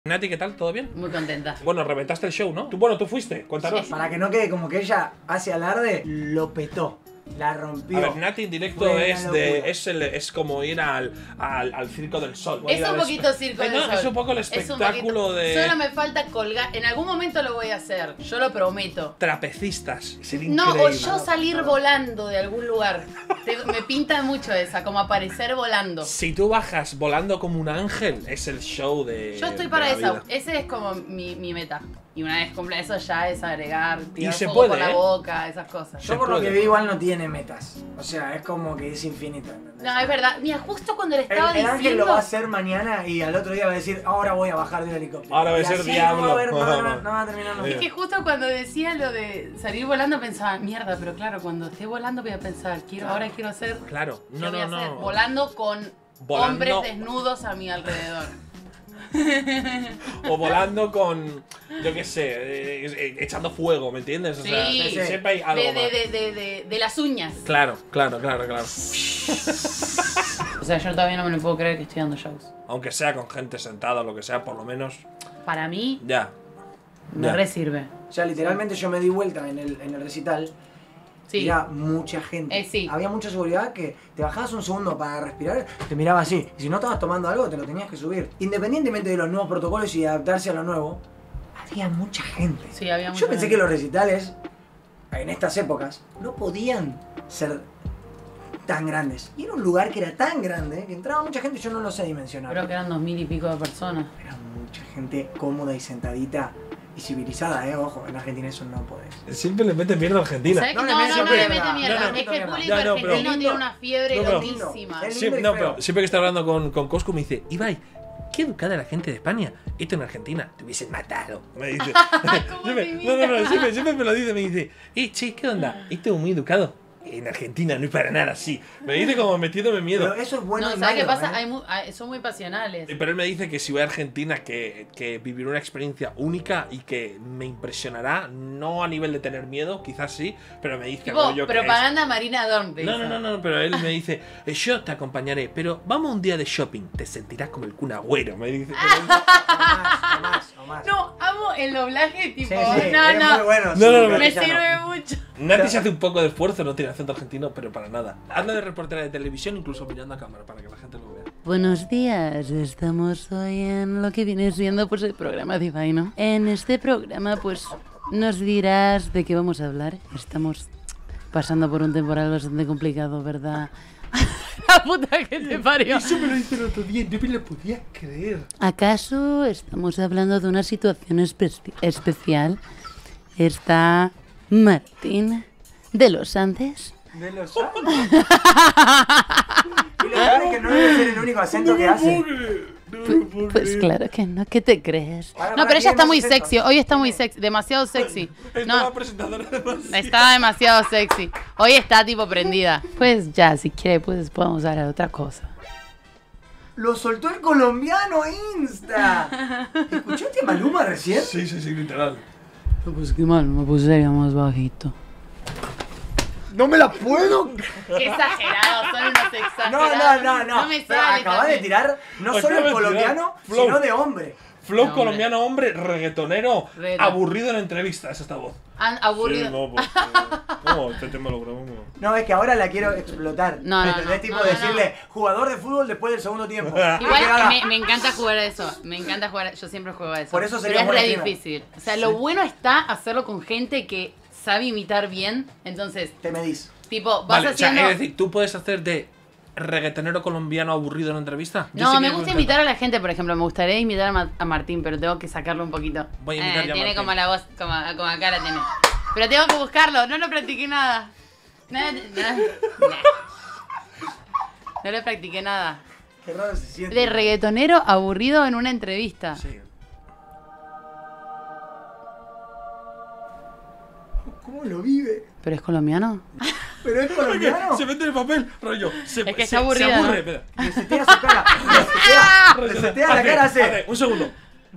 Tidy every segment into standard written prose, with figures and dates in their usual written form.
Nati, ¿qué tal? ¿Todo bien? Muy contenta. Bueno, reventaste el show, ¿no? Tú fuiste, cuéntanos. Para que no quede como que ella hace alarde, lo petó. La rompió. A ver, Nati en directo es como ir al Circo del Sol. Es un poquito Circo del Sol. Es un poco el espectáculo de... Solo me falta colgar. En algún momento lo voy a hacer, yo lo prometo. Trapecistas. No, o yo salir volando de algún lugar. Me pinta mucho esa, como aparecer volando. Si tú bajas volando como un ángel, es el show de... Yo estoy para eso. Ese es como mi meta. Y una vez cumple eso ya es agregar, tirar se fuego puede, por la boca, esas cosas. Yo por lo que vi igual no tiene metas. O sea, es como que es infinito. ¿Entendés? No, es verdad. Mira, justo cuando le estaba el ángel diciendo... lo va a hacer mañana y al otro día va a decir, ahora voy a bajar del helicóptero. Ahora voy a Y ser así diablo. No va a terminar nunca. Es que justo cuando decía lo de salir volando pensaba, mierda, pero claro, cuando esté volando voy a pensar, ahora quiero hacer... Claro, ¿Qué voy a hacer? Volando con hombres desnudos a mi alrededor. O volando con, yo qué sé, echando fuego, ¿me entiendes? O sea, Sí. siempre hay algo más. De las uñas. Claro. O sea, yo todavía no me lo puedo creer que estoy dando shows. Aunque sea con gente sentada o lo que sea, por lo menos, Para mí, ya. me re sirve. O sea, literalmente yo me di vuelta en el recital. Sí. Era mucha gente. Sí. Había mucha seguridad que te bajabas un segundo para respirar, te miraba así. Y si no estabas tomando algo, te lo tenías que subir. Independientemente de los nuevos protocolos y de adaptarse a lo nuevo, había mucha gente. Sí, había mucha Yo pensé gente. que los recitales, en estas épocas, no podían ser tan grandes. Y era un lugar que era tan grande que entraba mucha gente y yo no lo sé dimensionar. Creo que eran 2000 y pico de personas. Era mucha gente cómoda y sentadita y civilizada, ojo, en Argentina eso no podés. Siempre le meten mierda a Argentina. ¿Sabes que No le no meten le mierda. mete mierda? No, Es que el mierda. público Ya, no, pero- argentino tiene una fiebre No, pero- loquísima. Es Siempre, lindo y pero feo. siempre que estoy hablando con Coscu me dice, Ibai, qué educada la gente de España. Esto en Argentina te hubiesen matado. Me dice. ¿Cómo Siempre- te siempre me lo dice, me dice, che, ¿qué onda? Esto es muy educado. En Argentina no es para nada así. Me dice como metiéndome miedo. Pero eso es bueno No, y ¿sabes qué malo, pasa? ¿eh? Son muy pasionales. Pero él me dice que si voy a Argentina que viviré una experiencia única y que me impresionará, no a nivel de tener miedo, quizás sí, pero me dice Tipo, rollo que propaganda Marina Dorn. te No, hizo. no, pero él me dice, yo te acompañaré, pero vamos un día de shopping, te sentirás como el Kun Agüero, me dice. Jamás. No, amo el doblaje, tipo, Sí, no, es muy bueno. No, me castellano. sirve mucho. Nati se hace un poco de esfuerzo, no tiene acento argentino, pero para nada. Hazlo de reportera de televisión, incluso mirando a cámara, para que la gente lo vea. Buenos días, estamos hoy en lo que viene siendo pues el programa de Ibai, ¿no? En este programa pues nos dirás de qué vamos a hablar. Estamos pasando por un temporal bastante complicado, ¿verdad? La puta que te parió. Eso me lo dice el otro día, no me lo podía creer. ¿Acaso estamos hablando de una situación especial? Está Martín de los Andes. De los Andes. Y lo peor es que no debe ser el único acento que hace. Pues claro que no, ¿qué te crees? Para, No, pero ella ¿quién está más muy es esto? sexy, hoy está muy sexy, demasiado sexy. Estaba No, presentadora de está demasiado sexy. Hoy está tipo prendida. Pues ya, si quiere, pues podemos hablar de otra cosa. Lo soltó el colombiano Insta. ¿Escuchaste a Maluma recién? Sí, literal. Pues qué mal, me puse más bajito. No me la puedo. Qué exagerados, son unos exagerados. No. No me Pero sale acabas de también. tirar no Acabas solo de el tirar colombiano, flow. sino de hombre. Flow No, colombiano, hombre, reggaetonero, Reggaeton. aburrido en entrevista, es esta voz. Han aburrido. Sí, no, pues, ¿cómo? Este tema lo grabamos. No, es que ahora la quiero explotar. No, no, ¿Entendés? no, Tipo no, no, decirle, jugador de fútbol después del segundo tiempo. Igual Que haga- me encanta jugar a eso, me encanta jugar, yo siempre juego a eso. Por eso pero sería es buena re streamer. difícil. O sea, lo bueno está hacerlo con gente que sabe imitar bien. Entonces, Te medís. tipo, vas Vale, o sea, haciendo... es decir, tú puedes hacer de reggaetonero colombiano aburrido en una entrevista. Yo No, sí me que gusta encanta. imitar a la gente, por ejemplo. Me gustaría imitar a Martín, pero tengo que sacarlo un poquito. Voy a imitar ya a Tiene Martín. como la voz, como acá la tiene. Pero tengo que buscarlo, no lo practiqué nada. No le practiqué nada. Qué raro se siente. De reggaetonero aburrido en una entrevista. Sí. ¿Cómo lo vive? ¿Pero es colombiano? ¿Pero es colombiano? Se mete en el papel, rollo. Es que está aburrida, Se aburre, ¿no? espera. Resetea su cara. Resetea la cara, hace. Un segundo.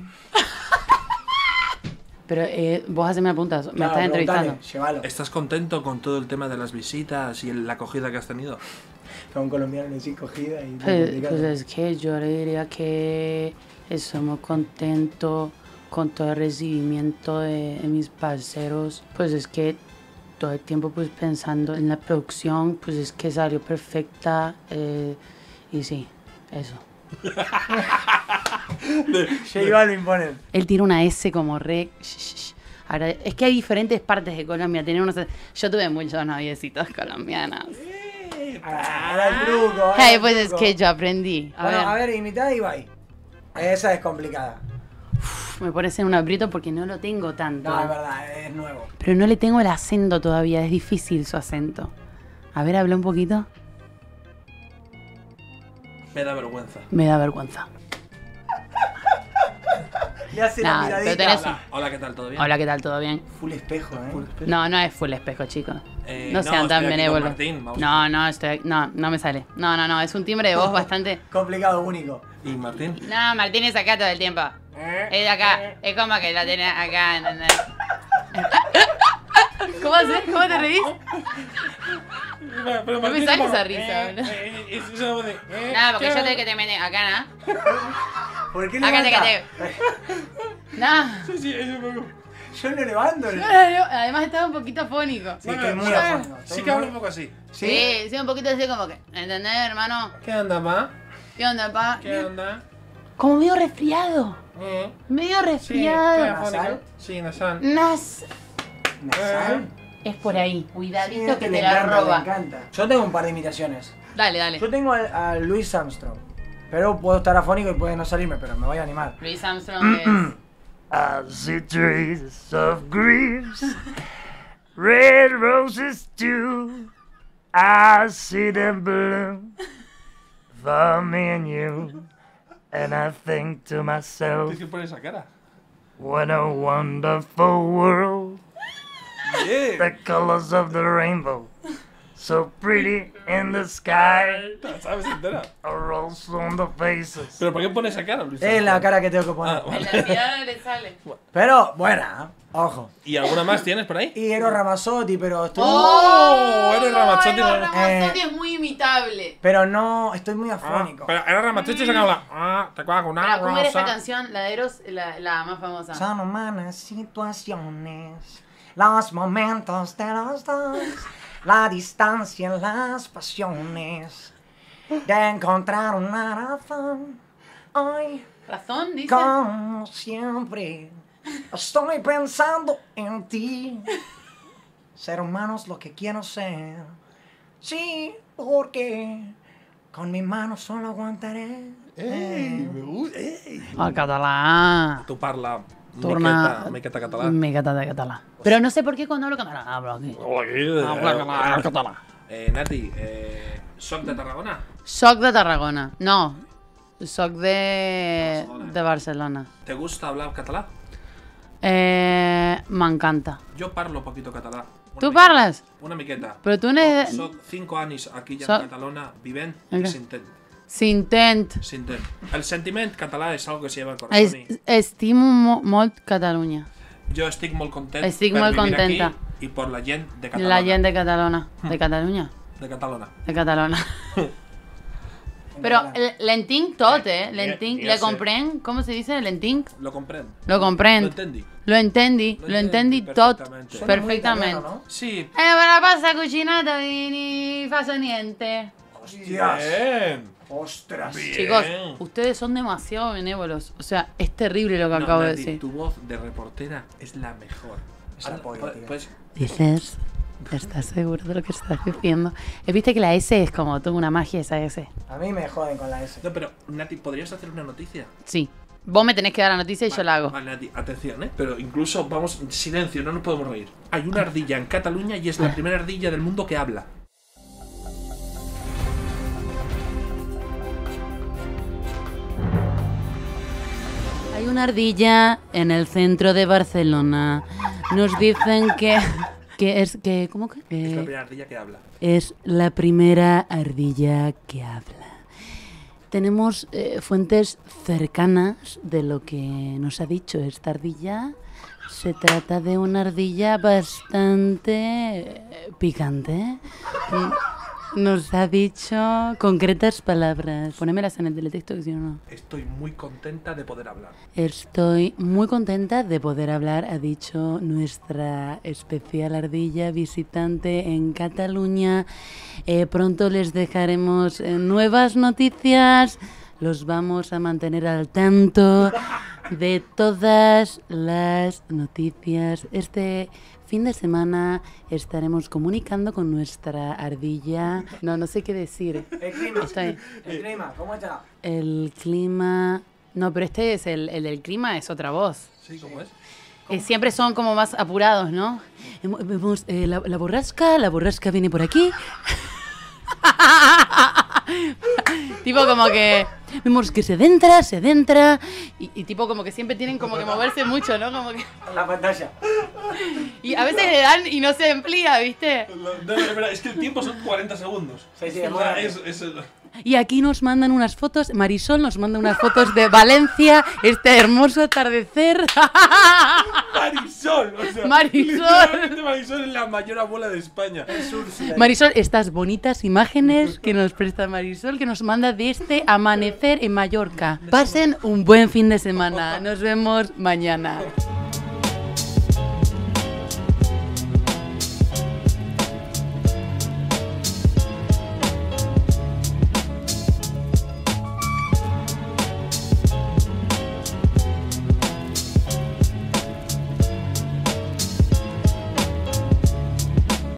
Pero vos haceme una pregunta, me estás entrevistando. Llévalo. ¿Estás contento con todo el tema de las visitas y la acogida que has tenido? Que a un colombiano le decís cogida y... Pues es que yo le diría que estamos contentos con todo el recibimiento de mis parceros. Pues es que todo el tiempo pues pensando en la producción, pues es que salió perfecta y sí, eso. J Balvin pone. Él tiene una S como re... Ahora, es que hay diferentes partes de Colombia. Yo tuve muchos noviecitos colombianos. Ahora el truco. ahora Hey, el pues es truco. que yo aprendí. A ver, imita a Ibai. Esa es complicada. Me pones en un aprieto porque no lo tengo tanto. No, es verdad, es nuevo. Pero no le tengo el acento todavía. Es difícil su acento. A ver, habla un poquito. Me da vergüenza. Me da vergüenza. Le hace la Nah, miradita. pero tenés- Hola, hola, ¿qué tal? ¿Todo bien? Hola, ¿qué tal? ¿Todo bien? Full espejo, No, no es full espejo, chicos. No, No sean tan estoy aquí con benévolos. Martín, vamos No, a- no, no me sale. No, es un timbre de voz bastante... Complicado, único. ¿Y Martín? No, Martín es acá todo el tiempo. Es de acá. Es como que la tenés acá, ¿entendés? ¿Cómo haces? ¿Cómo te reís? Pero No me sale esa risa, boludo. No, porque yo tengo que te metes acá, ¿no? ¿Por qué Acá te levanta? No. Sí, es un poco. Yo no levanto. Además estaba un poquito afónico. Sí, estoy muy afónico. Sí que hablo un poco así. Sí, un poquito así como que. ¿Entendés, hermano? ¿Qué onda, ma? ¿Qué onda, pa? ¿Qué onda? Como medio resfriado. Medio Sí, resfriado. ¿Nasal? Sí, nasal. ¿Nasal? Es por ahí. Sí, Cuidadito que le te la encanta, le roba. encanta. Yo tengo un par de imitaciones. Dale. Yo tengo a Louis Armstrong. Pero puedo estar afónico y puede no salirme, pero me voy a animar. Louis Armstrong es. I see trees of griefs, red roses too. I see them bloom for me and you. And I think to myself, Tienes que poner esa cara. what a wonderful world. Bien. The colors of the rainbow, so pretty in the sky. La sabes entera. A rose on the faces. ¿Pero por qué pones esa cara, Luis? Es la cara que tengo que poner. Ah, vale. En la mirada le sale. Pero, buena, ojo. ¿Y alguna más tienes por ahí? Y Eros Ramazzotti, pero estoy... ¡Oh! Eros Ramazzotti. Eros no- Ramazzotti es muy imitable. Pero no, estoy muy afónico. Pero Eros Ramazzotti se acaba. Te cago con Pero, ¿cómo era esa rosa. canción? La de Eros, la más famosa. Son humanas situaciones, los momentos de los dos, la distancia en las pasiones, de encontrar una razón. Hoy, ¿Razón, dice? como siempre, estoy pensando en ti. Ser humano es lo que quiero ser. Sí, porque con mi mano solo aguantaré. ¡Ey! Me gusta. El català. Tu parla Torna... miqueta català. Miqueta de català. Però no sé per què cuando hablo català hablo aquí. Hablo català. Nati, soc de Tarragona. Soc de Tarragona. No, soc de Barcelona. ¿Te gusta hablar català? M'encanta. Yo parlo poquito català. Tu parles? Una miqueta. Però tu n'he... Soc 5 anys aquí ja Soc- a Catalunya vivent Ok. i s'intent. S'intent. El sentiment català és algo que se lleva al corazón i Estimo molt Catalunya. jo estic molt content Estic per molt vivir contenta. aquí i per la gent de Catalunya. La gent de Catalunya. De Catalunya? De Catalunya. De Catalunya. Però l'entenc tot, l'entenc, Ja le sé. comprenc, com se dice? L'entenc? Lo comprèn. Lo comprend. Lo entendi. Lo entendi tot perfectamente. Suena muy perfectamente. italiano, ¿no? Sí. Ma la pasta cucinata ni faccio niente. Hostias. Bien. Ostras. Bien. Chicos, ustedes son demasiado benévolos. O sea, es terrible lo que No, acabo de Nati, decir. tu voz de reportera es la mejor. Esa polla, tío. Pues, Dices, ¿estás seguro de lo que estás diciendo? Viste que la S es como toda una magia esa S. A mí me joden con la S. no, pero Nati, ¿podrías hacer una noticia? Sí. Vos me tenés que dar la noticia y yo la hago. Vale, Nati, atención, Pero incluso, vamos, silencio, no nos podemos reír. Hay una ardilla en Cataluña y es la primera ardilla del mundo que habla. Hay una ardilla en el centro de Barcelona. Nos dicen que ¿cómo que? Es la primera ardilla que habla. Es la primera ardilla que habla. Tenemos fuentes cercanas de lo que nos ha dicho esta ardilla. Se trata de una ardilla bastante picante. nos ha dicho concretas palabras. Ponémelas en el teletexto, que si no, no. Estoy muy contenta de poder hablar. Estoy muy contenta de poder hablar, ha dicho nuestra especial ardilla visitante en Cataluña. Pronto les dejaremos nuevas noticias. Los vamos a mantener al tanto de todas las noticias. Este fin de semana estaremos comunicando con nuestra ardilla. No sé qué decir. El clima. Estoy- El clima, ¿cómo está? El clima... No, pero este es el del clima, es otra voz. ¿Sí? ¿Cómo es? Siempre son como más apurados, ¿no? Vemos la borrasca viene por aquí. Tipo como que... Vemos que se dentra. Y tipo como que siempre tienen como que moverse mucho, ¿no? Como que... La pantalla. Y a veces le dan y no se amplía, ¿viste? No, espera, es que el tiempo son 40 segundos. Sí, sí, O es muy sea, rápido. Y aquí nos mandan unas fotos, Marisol nos manda unas fotos de Valencia, este hermoso atardecer. Marisol, o sea, Marisol. literalmente Marisol es la mayor abuela de España. Marisol, estas bonitas imágenes que nos presta Marisol, que nos manda de este amanecer en Mallorca. Pasen un buen fin de semana. Nos vemos mañana.